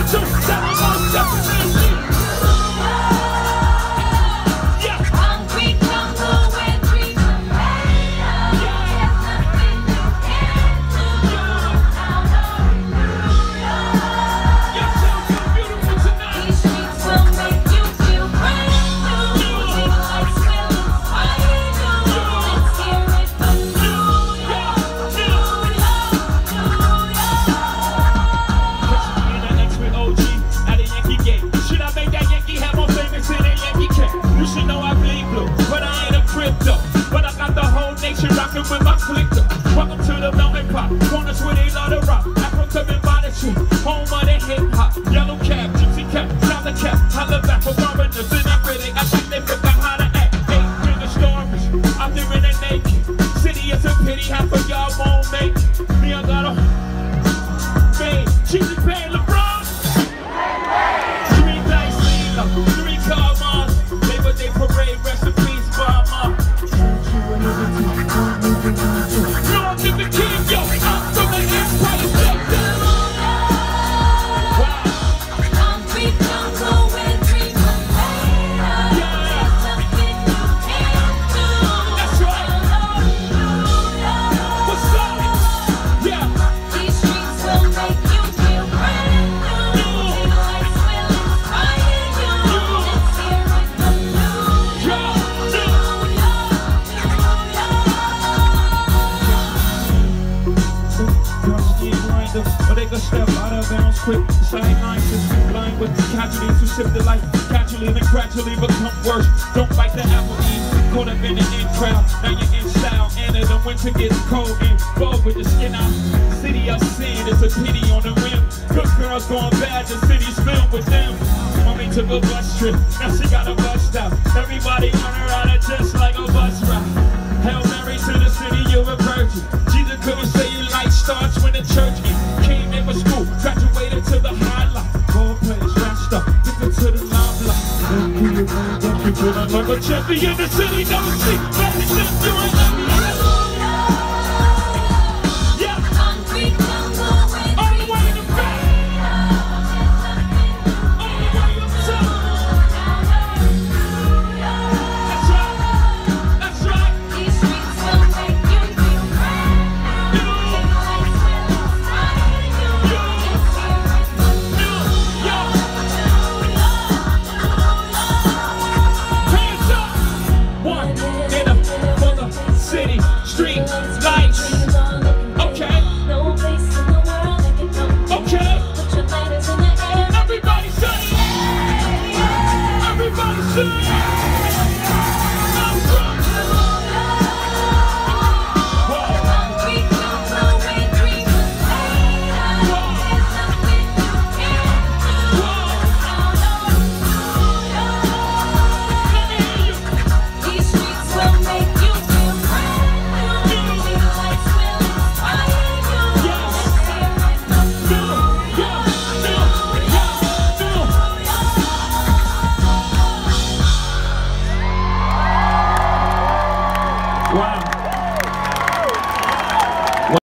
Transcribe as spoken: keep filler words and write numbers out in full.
So that I'm on definitely. With my clicker, welcome to the melting pot. Corners where they love to rock. Africa been by the tree, home of the hip hop. Yellow cap, gypsy cap, salad cap. Holla back for foreigners in that critic. I think they forgot how to act. Eight finger stories, I'm there in the naked. City is a pity, half of y'all won't make it. Me, I got a fade. Cheesy Pay, LeBron. Three dice, Lila, three car moms. Labor Day parade, rest in peace, Obama. Lord, give the king, yo, I'm from the Empire State. I'm free from going free from later. There's nothing you can't do. That's right. What's up? Yeah. These streets will make you feel brand new. Lights will inspire you. Let's hear it from you. Or they could step out of bounds quick. Sidelines is blind with casualties who sip the life casually and gradually become worse. Don't bite the apple eve. Caught up in the in crowd. Now you're in style. And in the winter gets cold and bold with the skin out. City of sin is a pity on the rim. Good girls going bad. The city's filled with them. Mommy took a bus trip. Now she got a bus stop. Everybody on her out of just like a bus ride. Hail Mary to the city, you're a virgin. Jesus couldn't say you light starts when the church came in for school, graduated to the highlight. Ball players, rasta, get to the limelight. Don't be a champion, the city, never see. Better than you